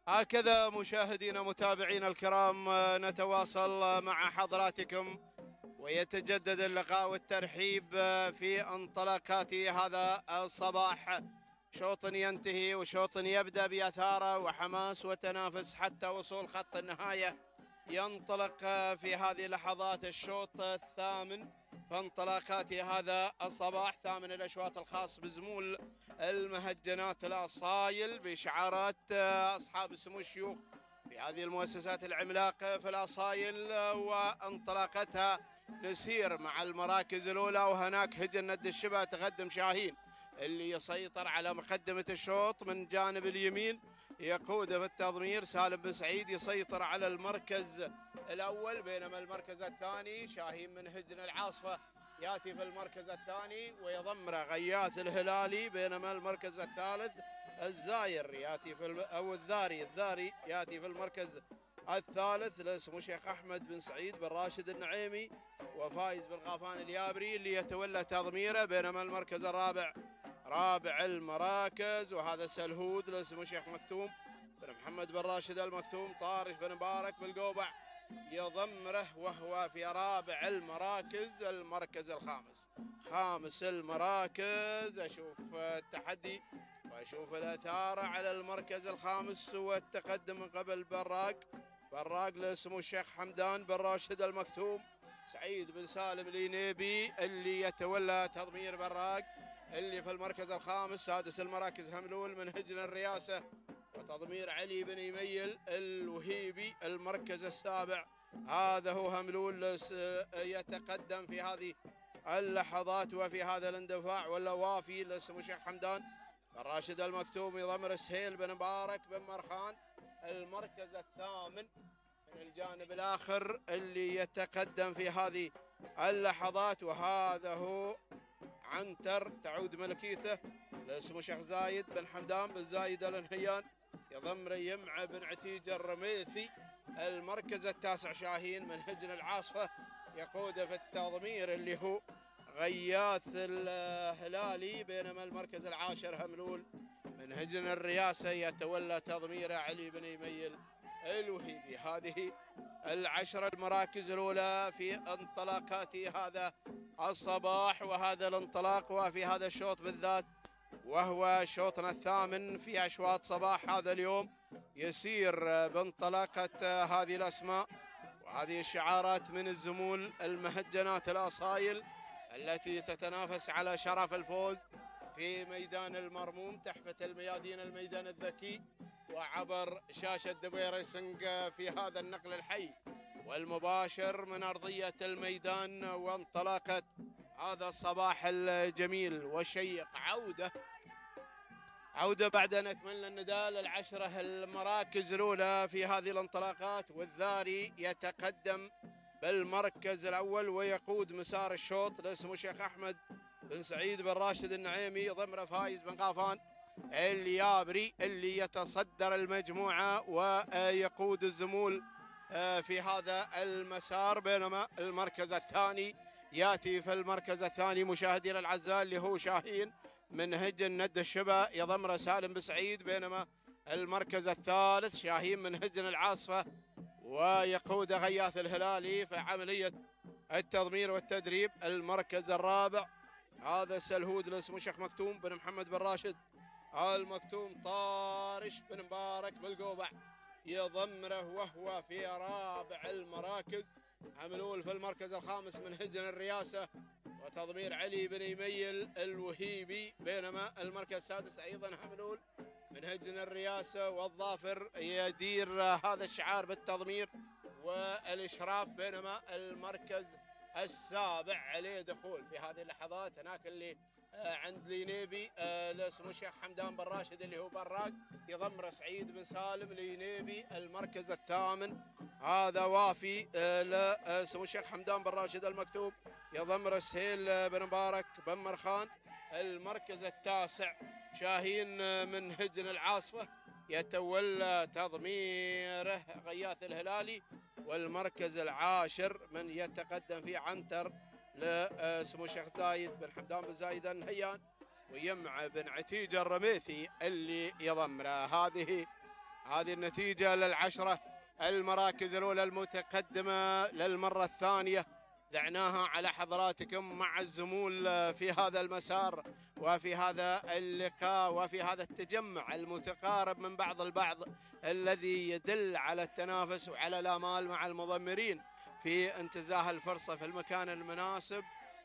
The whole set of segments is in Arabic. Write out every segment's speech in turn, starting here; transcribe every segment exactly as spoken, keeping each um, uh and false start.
هكذا مشاهدينا متابعينا الكرام، آه، نتواصل آه، مع حضراتكم، ويتجدد اللقاء والترحيب آه، في انطلاقات هذا الصباح. شوط ينتهي وشوط يبدأ بأثاره وحماس وتنافس حتى وصول خط النهاية. ينطلق آه، في هذه اللحظات الشوط الثامن فانطلاقات هذا الصباح، ثامن الأشواط الخاص بزمول المهجنات الأصايل بشعارات آه، أصحاب السمو الشيوخ في هذه المؤسسات العملاقة في الأصايل. آه، وانطلاقتها نسير مع المراكز الأولى، وهناك هجن ند الشبه تقدم شاهين اللي يسيطر على مقدمة الشوط من جانب اليمين، يقود في التضمير سالم بن سعيد يسيطر على المركز الأول، بينما المركز الثاني شاهين من هجن العاصفة ياتي في المركز الثاني ويضمر غياث الهلالي، بينما المركز الثالث الزاير ياتي في الم... او الذاري الذاري ياتي في المركز الثالث لاسمه شيخ احمد بن سعيد بن راشد النعيمي وفايز بن غافان اليابري اللي يتولى تضميره، بينما المركز الرابع رابع المراكز وهذا سلهود لاسمه شيخ مكتوم بن محمد بن راشد المكتوم. طارش بن مبارك بالقوبع يضمره وهو في رابع المراكز. المركز الخامس خامس المراكز اشوف التحدي واشوف الاثاره على المركز الخامس والتقدم من قبل براق براق لاسمه الشيخ حمدان بن راشد المكتوم. سعيد بن سالم الينيبي اللي يتولى تضمير براق اللي في المركز الخامس. سادس المراكز هملول من هجن الرياسه وتضمير علي بن يميل الوهيبي. المركز السابع هذا هو هملول يتقدم في هذه اللحظات وفي هذا الاندفاع ولا وافي لاسمه شيخ حمدان بن راشد المكتوم يضمر السهيل بن مبارك بن مرخان. المركز الثامن من الجانب الآخر اللي يتقدم في هذه اللحظات وهذا هو عنتر تعود ملكيته لاسمه شيخ زايد بن حمدان بن زايد النهيان يضم يمع بن عتيج الرميثي. المركز التاسع شاهين من هجن العاصفة يقود في التضمير اللي هو غياث الهلالي، بينما المركز العاشر هملول من هجن الرياسة يتولى تضميره علي بن يميل الوهيبي. هذه العشر المراكز الأولى في انطلاقات هذا الصباح وهذا الانطلاق وفي هذا الشوط بالذات وهو شوطنا الثامن في أشواط صباح هذا اليوم يسير بانطلاقة هذه الأسماء وهذه الشعارات من الزمول المهجنات الأصايل التي تتنافس على شرف الفوز في ميدان المرموم تحفة الميادين الميدان الذكي وعبر شاشة دبي ريسنج في هذا النقل الحي والمباشر من أرضية الميدان. وانطلقت هذا الصباح الجميل والشيق عودة عودة بعد أن أكملنا النداء للعشرة المراكز الأولى في هذه الانطلاقات، والذاري يتقدم بالمركز الأول ويقود مسار الشوط لاسمه شيخ أحمد بن سعيد بن راشد النعيمي ضمن فايز بن غافان اليابري اللي يتصدر المجموعة ويقود الزمول في هذا المسار، بينما المركز الثاني ياتي في المركز الثاني مشاهدينا الاعزاء اللي هو شاهين من هجن ند الشبا يضمر سالم بن سعيد، بينما المركز الثالث شاهين من هجن العاصفة ويقود غياث الهلالي في عملية التضمير والتدريب. المركز الرابع هذا السلهود اسمه شيخ مكتوم بن محمد بن راشد المكتوم. طارش بن مبارك بالقوبع يضمره وهو في رابع المراكز. حملول في المركز الخامس من هجن الرياسة وتضمير علي بن يميل الوهيبي، بينما المركز السادس أيضا حملول من هجن الرياسة والظافر يدير هذا الشعار بالتضمير والإشراف، بينما المركز السابع عليه دخول في هذه اللحظات هناك اللي عند لينيبي لاسمه الشيخ حمدان بن راشد اللي هو براق يضمر سعيد بن سالم لينيبي. المركز الثامن هذا وافي لاسمه الشيخ حمدان بن راشد المكتوب يضمر سهيل بن مبارك بن مرخان. المركز التاسع شاهين من هجن العاصفة يتولى تضميره غياث الهلالي. والمركز العاشر من يتقدم فيه عنتر لاسمه الشيخ زايد بن حمدان بن زايد النهيان ويمع بن عتيج الرميثي اللي يضمره. هذه هذه النتيجة للعشرة المراكز الأولى المتقدمة للمرة الثانية ذعناها على حضراتكم مع الزمول في هذا المسار وفي هذا اللقاء وفي هذا التجمع المتقارب من بعض البعض الذي يدل على التنافس وعلى الآمال مع المضمرين في انتزاع الفرصة في المكان المناسب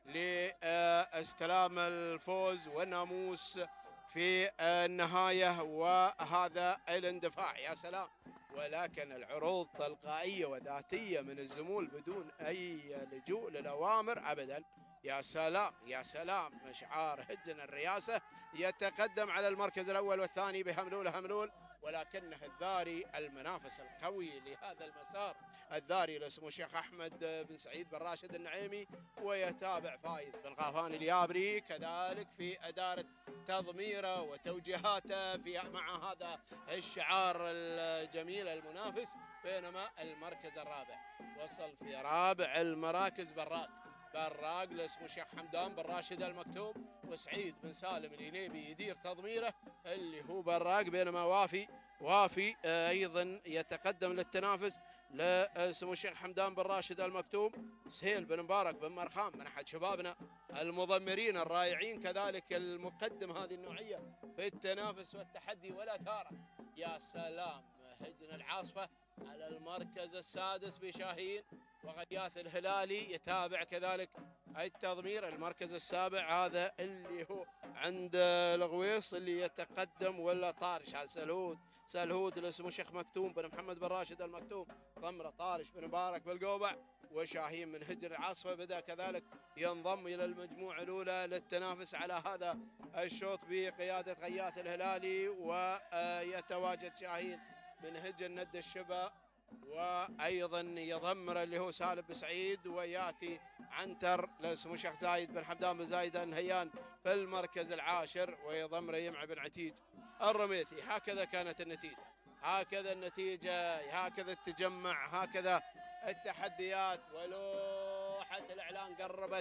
لاستلام الفوز والناموس في النهاية وهذا الاندفاع. يا سلام، ولكن العروض تلقائية وذاتية من الزمول بدون أي لجوء للأوامر أبدا. يا سلام يا سلام، مشعار هجن الرياسة يتقدم على المركز الأول والثاني بهملول هملول، ولكنه الذاري المنافس القوي لهذا المسار، الذاري لاسمه الشيخ أحمد بن سعيد بن راشد النعيمي، ويتابع فايز بن غافان اليابري كذلك في إدارة تضميره وتوجيهاته في مع هذا الشعار الجميل المنافس. بينما المركز الرابع وصل في رابع المراكز براق براق لاسمه الشيخ حمدان بن راشد المكتوم وسعيد بن سالم الينيبي يدير تضميره اللي هو براق. بينما وافي وافي ايضا يتقدم للتنافس لاسمه الشيخ حمدان بن راشد المكتوم. سهيل بن مبارك بن مرخان من احد شبابنا المضمرين الرائعين كذلك المقدم هذه النوعيه في التنافس والتحدي ولا ثاره. يا سلام، هجن العاصفه على المركز السادس بشاهين وغياث الهلالي يتابع كذلك التضمير. المركز السابع هذا اللي هو عند الغويص اللي يتقدم ولا طارش على سلهود سلهود اللي اسمه شيخ مكتوم بن محمد بن راشد المكتوم، ضمره طارش بن مبارك بالقوبع. وشاهين من هجر العاصفه بدا كذلك ينضم الى المجموعه الاولى للتنافس على هذا الشوط بقياده غياث الهلالي، ويتواجد شاهين من هجر ند الشبا، وايضا يضمر اللي هو سالم بن سعيد، وياتي عنتر لاسمه شيخ زايد بن حمدان بن زايد النهيان في المركز العاشر، ويضمر يمع بن عتيج الرميثي. هكذا كانت النتيجه، هكذا النتيجه، هكذا التجمع، هكذا التحديات. ولوحه الاعلان قربت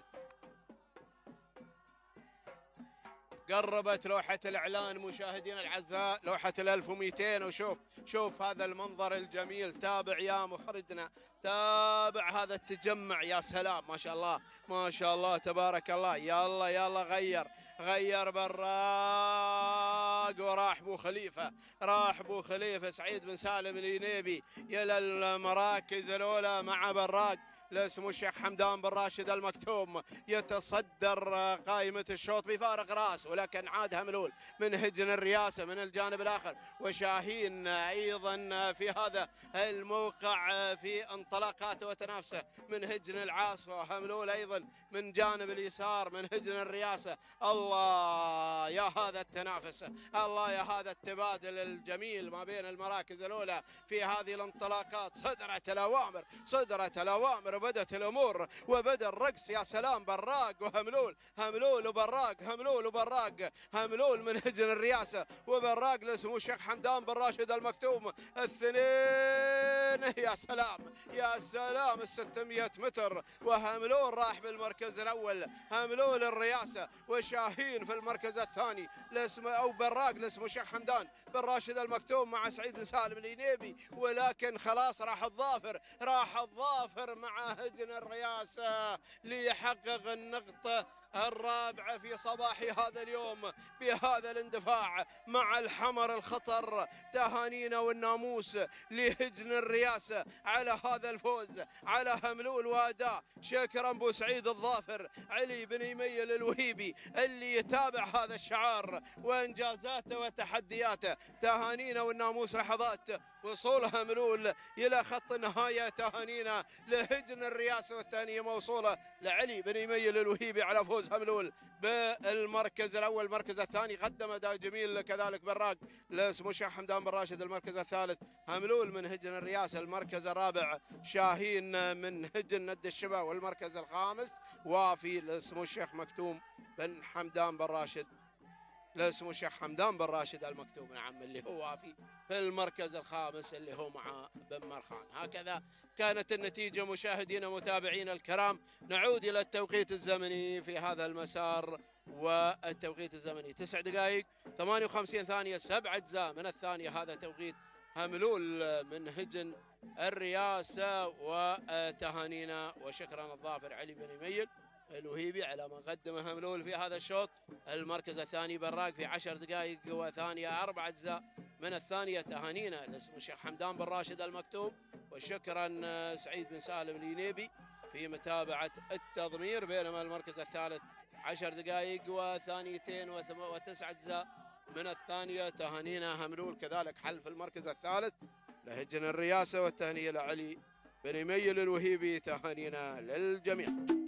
قربت لوحة الإعلان مشاهدينا الأعزاء، لوحة الألف ومئتين. وشوف شوف هذا المنظر الجميل، تابع يا مخرجنا، تابع هذا التجمع. يا سلام، ما شاء الله ما شاء الله تبارك الله. يلا يلا غير غير براق وراح بو خليفة، راح بو خليفة سعيد بن سالم الينيبي إلى المراكز الأولى مع براق لاسمه الشيخ حمدان بن راشد المكتوم يتصدر قائمة الشوط بفارق راس، ولكن عاد هملول من هجن الرياسة من الجانب الآخر، وشاهين أيضا في هذا الموقع في انطلاقاته وتنافسه من هجن العاصفة، وهملول أيضا من جانب اليسار من هجن الرياسة. الله يا هذا التنافس، الله يا هذا التبادل الجميل ما بين المراكز الأولى في هذه الانطلاقات. صدرت الأوامر صدرت الأوامر وبدت الأمور وبدأ الرقص. يا سلام، براق وهملول، هملول وبراق، هملول وبراق، هملول من هجن الرياسة وبراق لاسمه الشيخ حمدان بن راشد المكتوم الاثنين. يا سلام يا سلام، الستمية متر، وهملول راح بالمركز الأول، هملول الرياسة، وشاهين في المركز الثاني لاسمه أو براق لاسمه الشيخ حمدان بن راشد المكتوم مع سعيد بن سالم الينيبي. ولكن خلاص راح الظافر، راح الظافر مع هجن الرياسة ليحقق النقطة الرابعة في صباح هذا اليوم بهذا الاندفاع مع الحمر الخطر. تهانينا والناموس لهجن الرياسة على هذا الفوز على هملول واداء شكرا بو سعيد الظافر علي بن يميل الوهيبي اللي يتابع هذا الشعار وانجازاته وتحدياته. تهانينا والناموس لحظات وصول هملول الى خط النهايه. تهانينا لهجن الرياسه والتهنئه موصوله لعلي بن يميل الوهيبي على فوز هملول بالمركز الاول. المركز الثاني قدم اداء جميل كذلك براق لاسمه الشيخ حمدان بن راشد. المركز الثالث هملول من هجن الرياسه. المركز الرابع شاهين من هجن ند الشبا. والمركز الخامس وافي لاسمه الشيخ مكتوم بن حمدان بن راشد لاسمه الشيخ حمدان بن راشد المكتوم، نعم، اللي هو وافي في المركز الخامس اللي هو مع بن مرخان. هكذا كانت النتيجة مشاهدينا ومتابعينا الكرام. نعود إلى التوقيت الزمني في هذا المسار، والتوقيت الزمني تسع دقائق ثمانية وخمسين ثانية، سبع أجزاء من الثانية. هذا توقيت هملول من هجن الرياسة، وتهانينا وشكرا الظافر علي بن يميل الوهيبي على ما قدمه هملول في هذا الشوط. المركز الثاني براق في عشر دقائق وثانية أربع أجزاء من الثانية. تهانينا لاسم الشيخ حمدان بن راشد المكتوم، وشكرا سعيد بن سالم الينيبي في متابعة التضمير. بينما المركز الثالث عشر دقائق وثانيتين وتسع أجزاء من الثانية. تهانينا هملول كذلك حل في المركز الثالث لهجن الرياسة، والتهنئة لعلي بن يميل الوهيبي. تهانينا للجميع.